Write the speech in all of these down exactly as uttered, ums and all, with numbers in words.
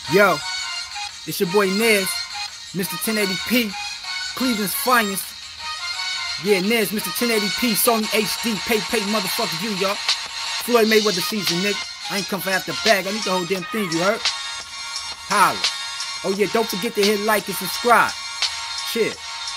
Yo, it's your boy Nez, Mister ten eighty p, Cleveland's finest. Yeah, Nez, Mister ten eighty p, Sony H D, pay, pay, motherfucker you, y'all. Floyd Mayweather season, nigga. I ain't come for half the bag, I need the whole damn thing, you heard? Holla. Oh yeah, don't forget to hit like and subscribe. Cheers.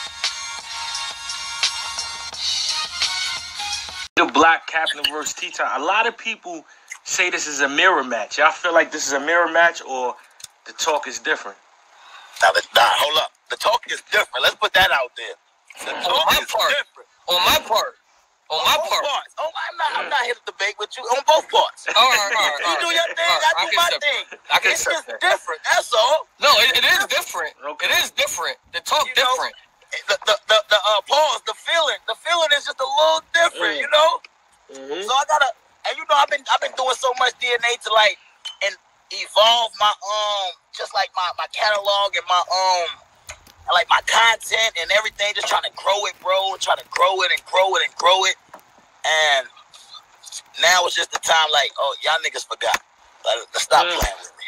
The Black Captain versus T-Top. A lot of people say this is a mirror match. Y'all feel like this is a mirror match or the talk is different? Now, nah, hold up. The talk is different. Let's put that out there. The talk on my is part. different. On my part. On, on my both part. Parts. Oh, I'm not. I'm not here to debate with you on both parts. All right, all right, you all do right. your thing. Right, I do I my accept thing. I can it's accept just that. different. That's all. No, it, it is different. Okay. It is different. The talk You know, different. The the the, the uh, pause. The feeling. The feeling is just a little different. Mm. You know. Mm-hmm. So I gotta. And you know, I've been I've been doing so much D N A to like and evolve my um just like my my catalog and my um like my content and everything. Just trying to grow it, bro. Trying to grow it and grow it and grow it. And now it's just the time. Like, oh, y'all niggas forgot. Like, let's stop mm. playing with me.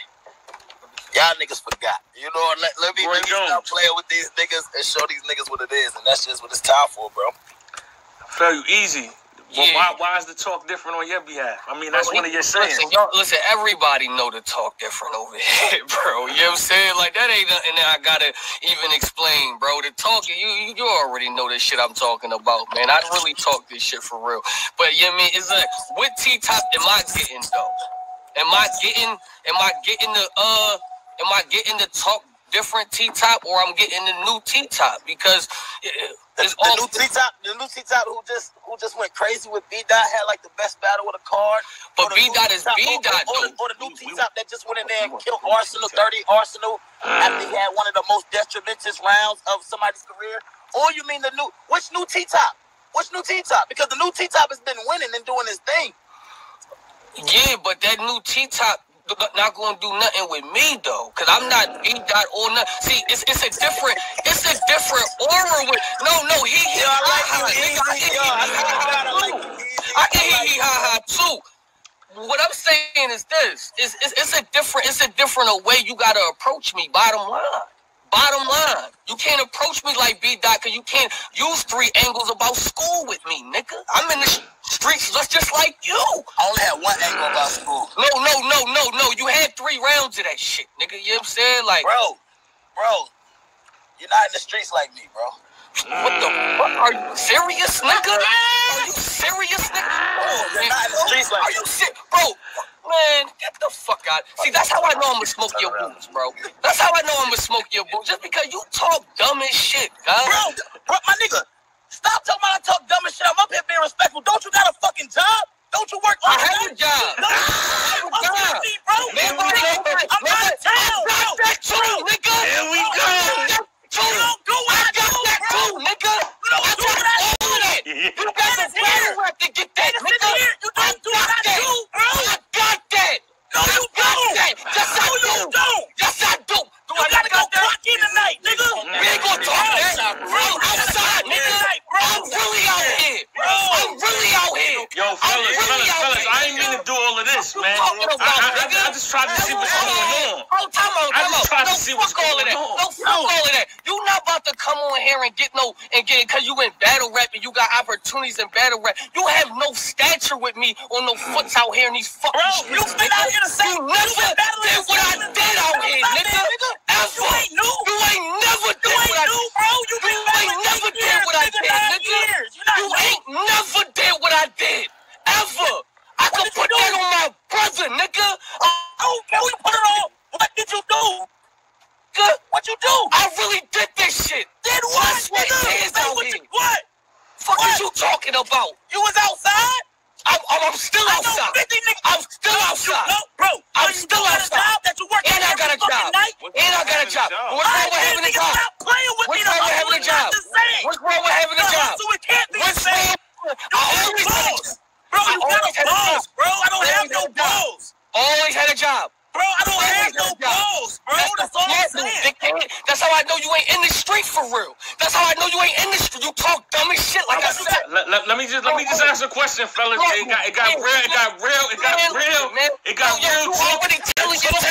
Y'all niggas forgot. You know, let, let me Roy let me Jones. stop playing with these niggas and show these niggas what it is. And that's just what it's time for, bro. I feel you easy. Well, Yeah. why, why is the talk different on your behalf? I mean, that's Bro, one of your sayings. Listen, y'all, listen, everybody know the talk different over here, bro. You know what I'm saying? Like, that ain't nothing that I gotta even explain, bro. The talk, you you already know this shit I'm talking about, man. I really talk this shit for real. But, you know what I mean? It's like, what T-Top am I getting, though? Am I getting, am I getting the, uh, am I getting the talk different T-Top or I'm getting the new T-Top? Because The, it's the all new T-Top, the new T-Top who just who just went crazy with B-Dot had like the best battle with a card. But Or the new B-Dot is T-Top, B-Dot, or, or, though. or the new T-Top that just went in there and killed Arsenal, thirty Arsenal, after he had one of the most detrimentous rounds of somebody's career. Or you mean the new, which new T-Top? Which new T-Top? Because the new T-Top has been winning and doing his thing. Yeah, but that new T-Top not gonna do nothing with me though, cause I'm not B-Dot or nothing. See, it's it's a different, it's a different aura with. No, no, he he Yo, I like ha ha. you, Nigga, I Easy. can Yo, I he like ha you, I ha like too. you, Easy. I can I like he he ha ha too. What I'm saying is this: it's, it's it's a different, it's a different way you gotta approach me. Bottom line. Bottom line, you can't approach me like B-Dot because you can't use three angles about school with me, nigga. I'm in the streets just, just like you. I only had one angle about school. No, no, no, no, no. You had three rounds of that shit, nigga. You know what I'm saying? Like, Bro, bro, you're not in the streets like me, bro. what the fuck? Are you serious, nigga? Are you serious, nigga? Oh, You're not in the streets like Are me. you serious? Bro, man, get the fuck out. See, that's how I know I'm gonna smoke your boots, bro. That's how I know I'm gonna smoke your boots. Just because you talk dumb as shit, guys. Bro, bro, my nigga, stop talking about I talk dumb and shit. I'm up here being respectful. Don't you got a fucking job? Don't you work I on have a job. No, I have a I'm job. busy, bro. Nobody, nobody, I'm out of town, I got bro. that too, nigga. Here we I go. got that too. You don't do what I I got do, that bro. too, nigga. You don't I do got what I all of that. Yeah. You got the It's here. battle rap to get that, It's in nigga. here. You don't do what I that. do, bro. I got that. No, I you got don't. that. Yes, I No, do. you don't. Yes, I do. Do You I gotta go got that? clock in tonight, nigga. We ain't gonna talk that. Bro, I'm outside, nigga. I'm really out here. Bro. I'm really out here. Yo, fellas, I'm really fellas, out fellas, here, I ain't mean to nigga. do all of this, What man. you talking I, about, I, I, nigga? I just tried to see what's going on. Oh, time out, I time just out. tried to No, see fuck what's all going of that. on. No, fuck all of that. You not about to come on here and get no, and get, cause you in battle rap and you got opportunities in battle rap. You have no stature with me on no foots out here in these fucking Bro, streets. you been out here to say You never did what I did out here, nigga. Ever. You ain't new. You ain't never You did ain't what I new, bro. You been You battling ain't never eight did years, what I nigga, did, nine nigga. years. You not You new. ain't never did what I did. Ever. I could did you put do? that on my brother, nigga. I don't care who you put it on. What did you do? Nigga, What you do? I really did this shit. Did what, I sweat nigga? tears Say out what here. you what? Fuck What? is you talking about? You was outside? I'm, I'm, I'm still I know outside. fifty niggas. I'm still outside. No, bro. I'm you still got outside. a job that you work And I got a every fucking job. night? And I got a job. What's wrong with having a nigga, job? Stop playing with What's me. wrong The with having a hustle is not job? the same. What's wrong with having a The job? hustle, it can't be the What's same. wrong? You I got always had a balls. job. Bro, I you got always had a balls, job. bro. I don't I have always no had a job. balls. Always had a job. Bro, I don't Always have had no a job. balls, bro. That's all I'm saying. Dickhead. That's how I know you ain't in the street for real. That's how I know you ain't in the street. You talk dumb as shit like I said. Let, let, let me just let me just ask a question, fellas. It got it got real. It got real. It got real. It got Yo, yo, real. you talk. already telling your tales right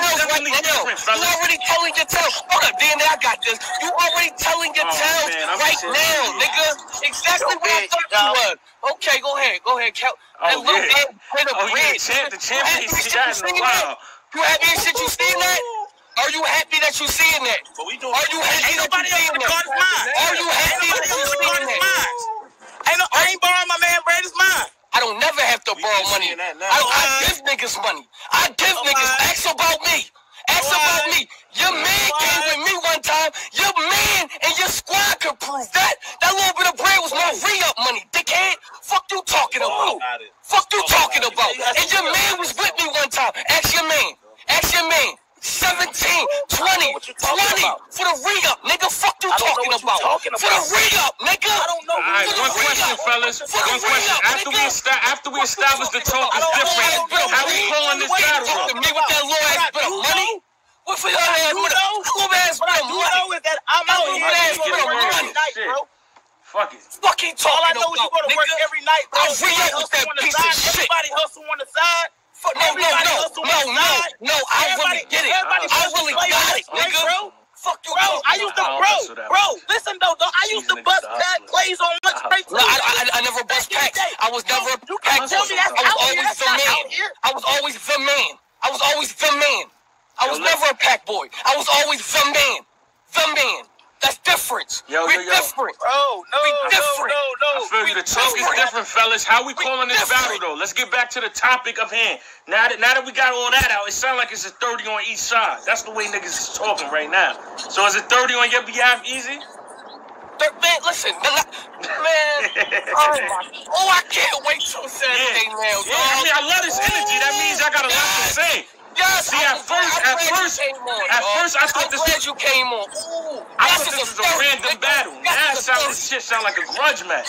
definitely now. different, fellas. You already telling your tale. Hold up, Dan, I got this. You already telling your Oh, tale man, right saying, now, yeah. nigga. Exactly Yo, what I big, thought yo. you was. Okay, go ahead. Go ahead, Cal. Oh, and look, yeah. man, hit a Oh, yeah, bridge. champ, the champ You ain't happy see that that you in a seen while. that? You happy as shit you seen that? Are you happy that you seeing that? But we doing Are you happy Ain't that nobody you else seeing gonna call this mine. that? Are you Ain't happy nobody that you else gonna call seeing this that? mine. Ain't no, I ain't borrowing my man Brad, it's mine. I don't never have to borrow just money. seeing that now. I, I Alright. give niggas money. I give Alright. niggas. Ask about me. Ask Alright. about me. Your man came with me one time. Your man and your squad could prove that. That little bit of bread was no re-up money, dickhead. Fuck you talking about. Fuck you talking about. And your man was with me one time. Ask your man. Ask your man. seventeen, twenty, twenty for the re-up, nigga. Fuck you talking about. For the re-up, nigga. I don't know. All right, one question, fellas. One question. After we esta- after we establish the talk is different, how we pulling this battle Talk up? to me with that little ass bit of money. What for your ass bit of little ass bit of money? Is that I'm out here Might every get it wrong. night, Shit. bro. Fuck it. Fucking All I talking know is you about, go to work nigga. every night, bro. I re-up with that Hustle on the piece of side. shit. Everybody hustle on the side. Fuck, no, no, Everybody no, hustle no, on the no, side. no. I really Everybody- get it. everybody I hustle really play got on it, the nigga. bro. Fuck you, Bro, talking I used to, I don't bro, hustle that bro, much. listen though, though, I used to These bust niggas pack hustle. plays on lunch I break. No, I, I, I never bust packs. I was never a You pack can't tell me that's I was out here. always That's the not man. out here. I was always the man. I was always the man. I was Yo, never a pack boy. I was always the man. The man. That's different. Yo, We're yo, yo. different. Bro, no, We no, different. no, no. I feel you. The talk is different, fellas. How we calling this battle, though? Let's get back to the topic of hand. Now that now that we got all that out, it sounds like it's a thirty on each side. That's the way niggas is talking right now. So is it thirty on your behalf, easy? Thir- Man, listen, man. man oh, my, oh, I can't wait till Saturday Yeah. now, Yeah, I mean, I love this energy. That means I got a lot to say. Yes, See, I'm at first, glad- at I'm glad first, you came on, at dog. first, I thought I'm this glad was, you came on. Ooh, I that's thought this just was a thirst, random nigga. battle. That's Now it just sound, thirst. this shit sound like a grudge match.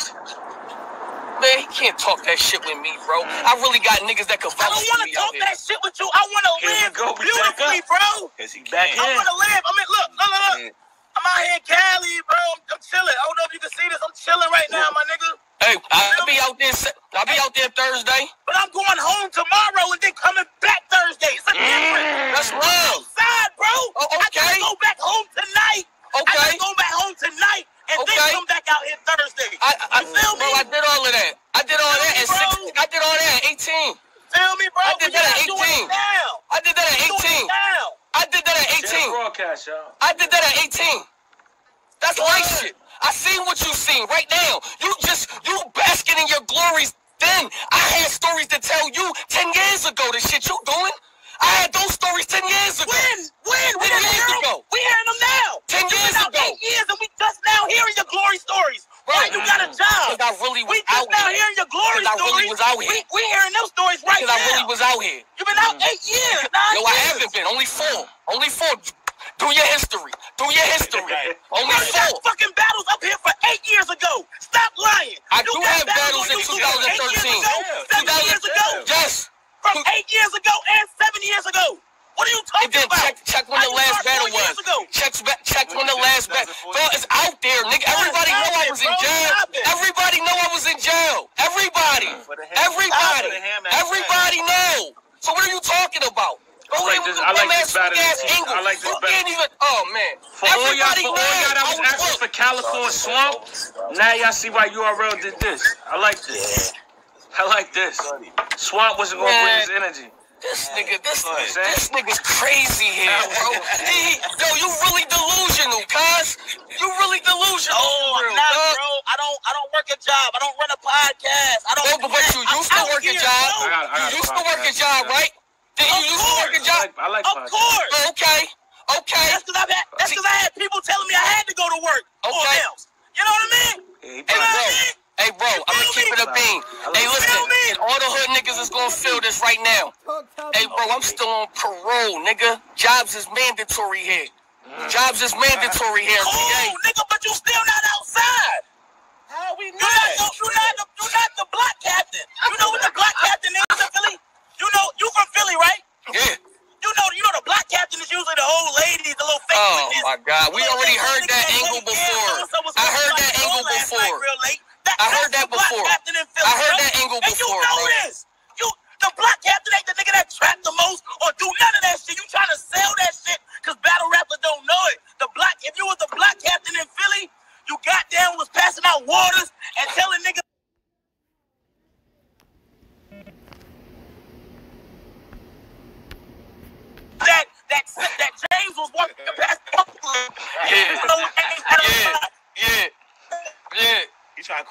Man, he can't talk that shit with me, bro. I really got niggas that can I vouch don't for want me to out talk here. that shit with you. I want to Here we live go, we back beautifully, up. bro. Is he back I in? want to live. I mean, look, look, look, look. I'm out here in Cali, bro. I'm, I'm chilling. I don't know if you can see this. I'm chilling right now, my nigga. Hey, I'll be out there. Sa- I'll be out there Thursday. But I'm going home tomorrow and then coming back Thursday. It's a difference. That's love. Outside, bro. Oh, I gotta okay. go back home tonight. I Okay. gotta go back home tonight and Okay. then come back out here Thursday. I, I, You feel bro, me? I did all of that. I did all that at Bro. sixteen. I did all that at eighteen. Feel me, bro? I did But that you're at not doing eighteen. it now. I did that at You're doing eighteen. it now. I did that at Share eighteen. broadcast, y'all. I did that at eighteen. That's life shit. I seen what you seen right now. You just, you basking in your glories then. I had stories to tell you ten years ago, the shit you doing. I had those stories ten years ago. When? When? We ten didn't years hear ago. them. We hearing them now. Ten You've years been out ago. eight years and we just now hearing your glory stories. Why you got a job? Because I really was We just out now here. hearing your glory Because I stories. really was out here. We, we hearing them stories right Because now. I really was out here. You've been out eight years, nine Yo, I years. haven't been. Only four. Only four. Do your history. Do your history. Only Bro, you got four. fucking battles up here for eight years ago. Stop lying. I You do got have battles in on YouTube twenty eight years thirteen. ago, seven years ago. Yes. From eight years ago and seven years ago. What are you And talking then about? check, check when How the you last start battle four years was. ago? Check, ba- check when the last battle. Bro, it's out there, nigga. Everybody know I was in Stop it, bro. jail. Stop it. Everybody know I was in jail. Everybody. Everybody. Everybody know. So what are you talking about? I like this- I like this battle. I like this You battle. can't even. Oh man. For all y'all, Everybody for all know y'all that I was was asking booked. for California Swamp, now y'all see why U R L did this. I like this. I like this. Swamp wasn't gonna bring his energy. This nigga, this, what I'm saying? this nigga's crazy here, bro. He, yo, you really delusional, cuz. You really delusional. Oh, for I'm real, not, dog. bro. I don't. I don't work a job. I don't run a podcast. I don't. No, but you I'm used to out work a here, job. bro. I got- I got You a used to work a podcast, job, yeah. right? Then you Of used to work a course. I job. like, I like Of podcasts. course. Oh, okay. Okay. That's because I had. That's because I had people telling me I had to go to work. Or Okay. else. You know what I mean? Yeah, he Hey, probably- bro. Hey, bro, I'm gonna keep it a bean. Hey, listen, and all the hood niggas is gonna feel this right now. Hey, bro, I'm still on parole, nigga. Jobs is mandatory here. Jobs is mandatory here, Cool, P A. nigga, but you still not outside. How we You not the, you not the, you not the block captain. You know what the block captain is in Philly? You know, you from Philly, right? Yeah. You know, you know the block captain is usually the old ladies, the little fake Oh witness. my God, we The little already fake heard that witness angle that say, yeah, before. so-and-so was I heard like that the angle whole last night before. real late. That, I heard that's that the block before. captain in Philly, I heard bro. that angle And before, you know bro. this. You, the block captain ain't the nigga that trapped the most or do none of that shit. You trying to sell that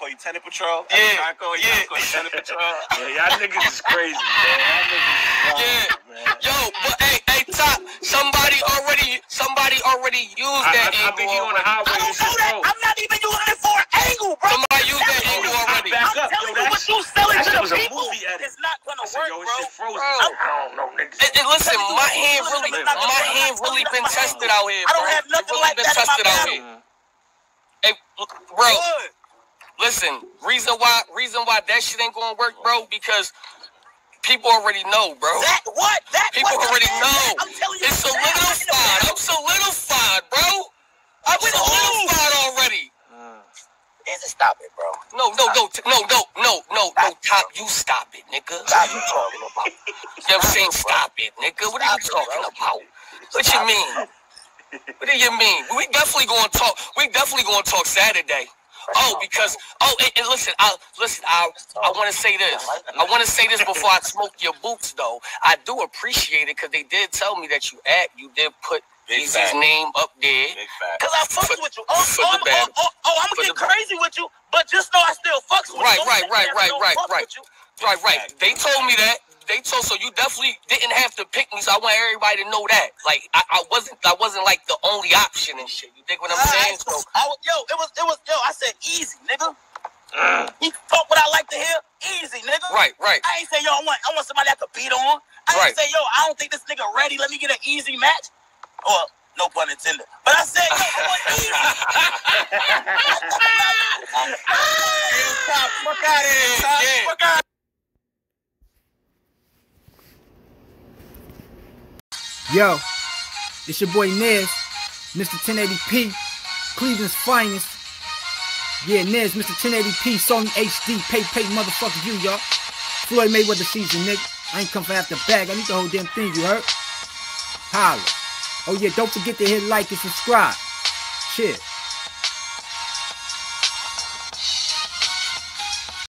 call you Tenant Patrol. Yeah, Every time I call you, yeah. I call you Tenant Patrol. Yeah, y'all niggas is crazy, man. Y'all niggas is wild, Yeah. man. Yo, but hey, hey, Top, somebody already, somebody already used I, that I, I angle think he on the already. highway. I don't It's your know that. bro. I'm not even using it for an angle, bro. Somebody used that Telling angle you, already. Back I'm up, telling yo, you what that's- you selling that to shit the was a people. movie edit. It's not gonna I said, work, yo, bro. this shit frozen. Bro. I don't know, niggas. And, and listen, my hand really, my hand really been tested out here, I don't bro. have nothing It really like been that in my tested out battle. here. Hey, bro, listen, reason why, reason why that shit ain't gonna work, bro, because people already know, bro. That what? That People what? already That, know. I'm telling you, It's that, solidified. I'm solidified, bro. I'm With who? solidified already. Is it stop it, bro? No, no, no, t- no, no, no, no, no, Top, you stop it, nigga. Stop it, talking about. You know what I'm saying? Stop it, nigga. What are you talking about? What you mean? What do you mean? We definitely gonna talk. We definitely gonna talk Saturday. Oh, because oh, and, and listen, I listen. I I want to say this. I want to say this before I smoke your boots, though. I do appreciate it because they did tell me that you act. You did put Big Easy's fact. name up there. Big fact. Cause I fucks For- with you. Oh, for oh, the battle. oh, oh, oh, I'm For gonna get the- crazy with you, but just know I still fucks with Right, you. Don't right, say right, that I right, don't right, fuck right. with you. Right, right. They told me that. They told so you definitely didn't have to pick me. So I want everybody to know that. Like I, I wasn't, I wasn't like the only option and shit. You think what I'm saying? Alright, So I was, yo, it was, it was, yo. I said easy, nigga. He talk what I like to hear. Easy, nigga. right, right. I ain't say yo. I want, I want somebody I could beat on. I Right. ain't say yo. I don't think this nigga ready. Let me get an easy match. Or no pun intended. But I said yo. I want easy. Top, fuck out of here, Top. Yeah. Fuck out. Yo, it's your boy Nez, Mister ten eighty p, Cleveland's finest. Yeah, Nez, Mister ten eighty p, Sony H D, pay, pay, motherfucker, you, y'all. Floyd Mayweather season, nigga. I ain't come for half the bag. I need the whole damn thing, you heard? Holla. Oh yeah, don't forget to hit like and subscribe. Cheers.